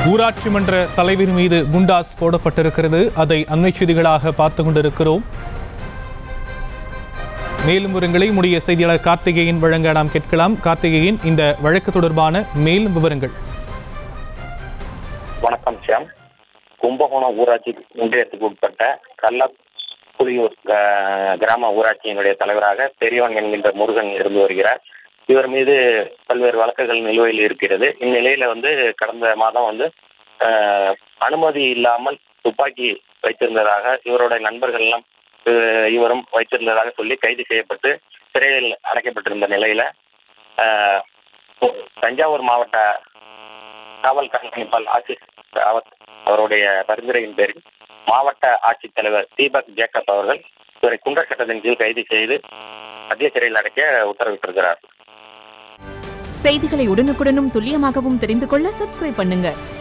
ஊராட்சி மன்ற தலைவர் மீது குண்டாஸ் போடப்பட்டிருக்கிறது. அதை அண்மை செய்திகளாக பார்த்துக் கொண்டிருக்கிறோம். மேலும் விவரங்களை முடிய செய்தியாளர் கார்த்திகேயன் வழங்க நாம் கேட்கலாம். கார்த்திகேயன், இந்த வழக்கு தொடர்பான மேலும் விவரங்கள். வணக்கம் சாம். கும்பகோணம் ஊராட்சி ஒன்றியத்துக்கு உட்பட்ட கள்ளப்புலியூர் கிராம ஊராட்சியினுடைய தலைவராக பெரியவன் என்கின்ற முருகன் இருந்து வருகிறார். இவர் மீது பல்வேறு வழக்குகள் நிலுவையில் இருக்கிறது. இந்நிலையில கடந்த மாதம் அனுமதி இல்லாமல் துப்பாக்கி வைத்திருந்ததாக இவருடைய நண்பர்கள் எல்லாம் இவரும் வைத்திருந்ததாக சொல்லி கைது செய்யப்பட்டு சிறையில் அடைக்கப்பட்டிருந்த நிலையில தஞ்சாவூர் மாவட்ட காவல் கண்காணிப்பாளர் அவருடைய பரிந்துரையின் பேரில் மாவட்ட ஆட்சித்தலைவர் தீபக் ஜேக்கப் அவர்கள் இவரை குண்டர் சட்டத்தின் கீழ் கைது செய்து மத்திய சிறையில் அடைக்க உத்தரவிட்டிருக்கிறார். செய்திகளை உடனுக்குடனும் துல்லியமாகவும் தெரிந்து கொள்ள சப்ஸ்கிரைப் பண்ணுங்க.